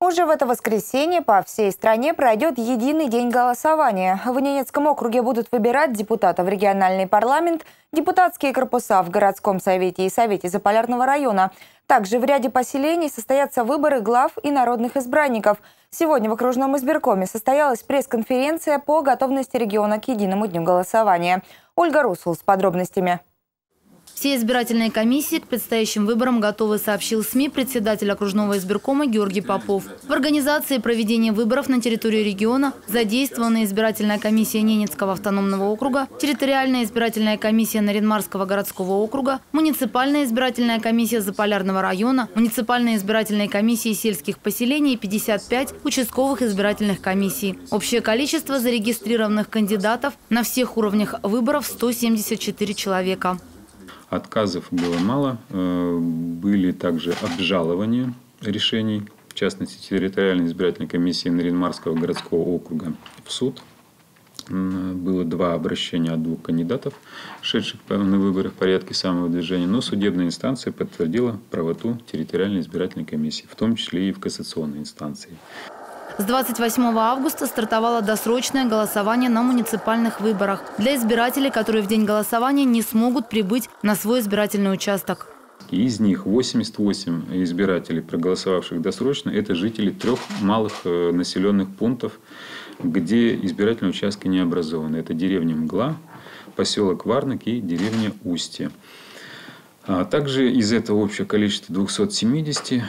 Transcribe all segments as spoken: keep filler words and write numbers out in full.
Уже в это воскресенье по всей стране пройдет единый день голосования. В Ненецком округе будут выбирать депутатов в региональный парламент, депутатские корпуса в городском совете и совете Заполярного района. Также в ряде поселений состоятся выборы глав и народных избранников. Сегодня в окружном избиркоме состоялась пресс-конференция по готовности региона к единому дню голосования. Ольга Русул с подробностями. Все избирательные комиссии к предстоящим выборам готовы, сообщил СМИ председатель окружного избиркома Георгий Попов. В организации проведения выборов на территории региона задействована избирательная комиссия Ненецкого автономного округа, территориальная избирательная комиссия Наринмарского городского округа, муниципальная избирательная комиссия Заполярного района, муниципальные избирательные комиссии сельских поселений и пятьдесят пять участковых избирательных комиссий. Общее количество зарегистрированных кандидатов на всех уровнях выборов – сто семьдесят четыре человека. Отказов было мало, были также обжалования решений, в частности, территориальной избирательной комиссии Наринмарского городского округа в суд. Было два обращения от двух кандидатов, шедших на выборы в порядке самовыдвижения, но судебная инстанция подтвердила правоту территориальной избирательной комиссии, в том числе и в кассационной инстанции. С двадцать восьмого августа стартовало досрочное голосование на муниципальных выборах для избирателей, которые в день голосования не смогут прибыть на свой избирательный участок. Из них восемьдесят восемь избирателей, проголосовавших досрочно, это жители трех малых населенных пунктов, где избирательные участки не образованы. Это деревня Мгла, поселок Варнак и деревня Устье. А также из этого общего количества двухсот семидесяти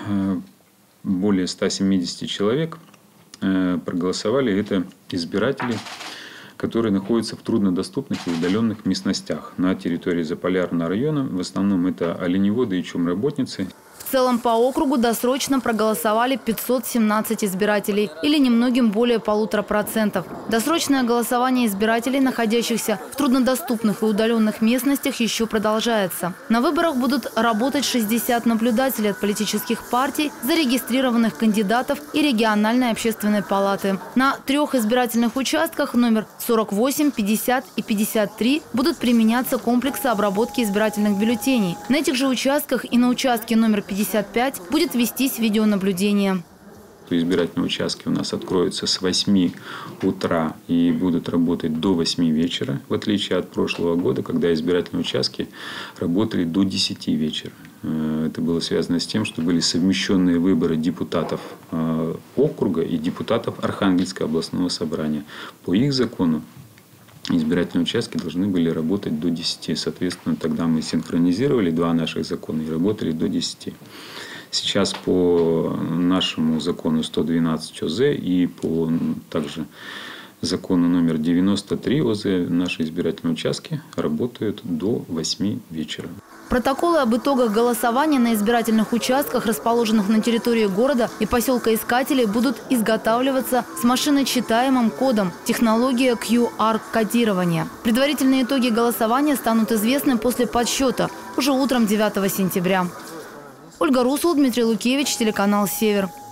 более ста семидесяти человек проголосовали. Это избиратели, которые находятся в труднодоступных и удаленных местностях на территории Заполярного района. В основном это оленеводы и чумработницы. В целом по округу досрочно проголосовали пятьсот семнадцать избирателей, или немногим более полутора процентов. Досрочное голосование избирателей, находящихся в труднодоступных и удаленных местностях, еще продолжается. На выборах будут работать шестьдесят наблюдателей от политических партий, зарегистрированных кандидатов и региональной общественной палаты. На трех избирательных участках номер сорок восемь, пятьдесят и пятьдесят три будут применяться комплексы обработки избирательных бюллетеней. На этих же участках и на участке номер пятьдесят пять будет вестись видеонаблюдение. Избирательные участки у нас откроются с восьми утра и будут работать до восьми вечера, в отличие от прошлого года, когда избирательные участки работали до десяти вечера. Это было связано с тем, что были совмещенные выборы депутатов округа и депутатов Архангельского областного собрания. По их закону избирательные участки должны были работать до десяти. Соответственно, тогда мы синхронизировали два наших закона и работали до десяти. Сейчас по нашему закону сто двенадцать ОЗ и по также закону номер девяносто три ОЗ наши избирательные участки работают до восьми вечера. Протоколы об итогах голосования на избирательных участках, расположенных на территории города и поселка Искателей, будут изготавливаться с машиночитаемым кодом, технология кью ар-кодирования. Предварительные итоги голосования станут известны после подсчета, уже утром девятого сентября. Ольга Русул, Дмитрий Лукевич, телеканал «Север».